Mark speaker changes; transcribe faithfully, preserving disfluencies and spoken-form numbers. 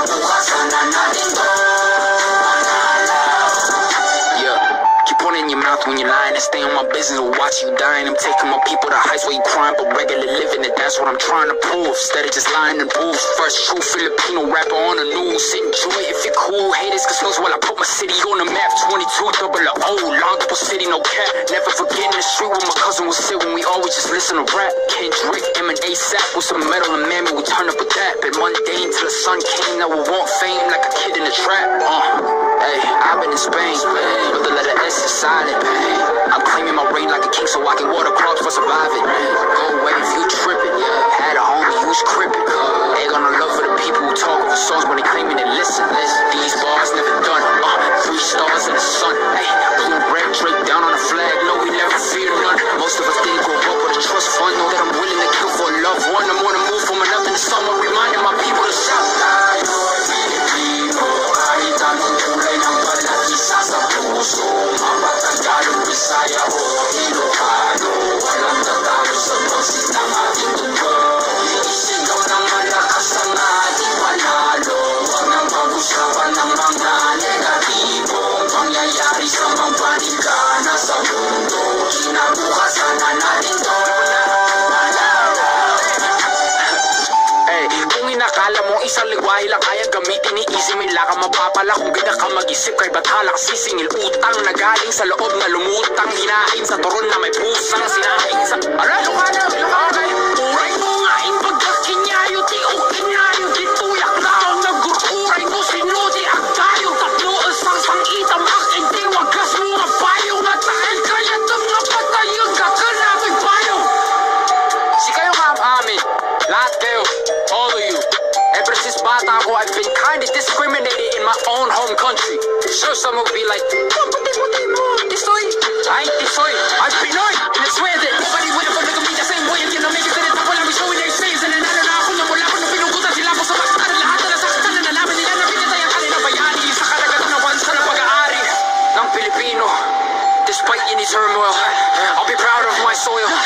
Speaker 1: kinabukasan na natin to.
Speaker 2: When you're lying and stay on my business or watch you dying. I'm taking my people to heights where you crying, but regular living it, that's what I'm trying to prove. Instead of just lying in booths. First true Filipino rapper on the news. Enjoy it if you're cool. Haters cause knows while I put my city on the map. Twenty-two double O, Longipo City, no cap. Never forgetting the street where my cousin would sit when we always just listen to rap. Kendrick, M and A$AP with some metal and mammy, we turn up with that. Been mundane till the sun came, now we want fame like a kid in a trap. Uh, hey, I've been in Spain, but the letter S is silent. I'm claiming my reign like a king so I can water crops for surviving. Go away if you tripping. Had a homie who's crippin'. They gonna love for the people who talk over songs when they claiming they listen. These bars never done. Uh, three stars in the sun. Hey, blue red draped down on the flag. No, we never fear none. Most of us didn't grow up with a trust fund. Know that I'm willing to kill for a loved one. I'm on the move from another to someone, reminding my people to shout.
Speaker 1: Tayo Pilipino, kahit anong kulay ng balat, isa sa puso. Tagalog, Bisaya o Ilocano, walang tatalo sa boses ng ating dugo. Isigaw ng malakas ang ating panalo. Huwag nang pag-usapan ng mga negatibong pangyayari sa mga panigana sa mundo. Kinabukasan na natin to.
Speaker 2: Inakala mo isang ligwahe lang kaya gamitin ni easy, may laka mapapala kung ganda ka mag-isip kay batala sisingil utang na galing sa loob na lumutang hinain sa turon na may pusang sinaing sa ara lukana lukana uray mo nga in pagkakinyayo ti o kinyayo di tuyak na ang nagururay mo sinudi ang tayo tatlo isang sangitam aking di wagas mo na payo na tayo kaya itong napatayong kakanapig payo si kayo nga amin lahat kayo. All of you. Ever since bata ako, I've been kinda discriminated in my own home country. Sure, some will be like, oh, puti-puti mo, Tisoy. I ain't Tisoy, I'm Pinoy. And I swear that nobody would ever look at me the same way again. I'm making it up while I'm showing their slaves. And nanalo na ako na mula ko na pinugutan sila po sa baktan. Lahat na nasaktan na nalaman nila na pinatay ang kanina bayani sa kalagatan ng bansa ng pag-aari ng Pilipino. Despite any turmoil, I'll be proud of my soil.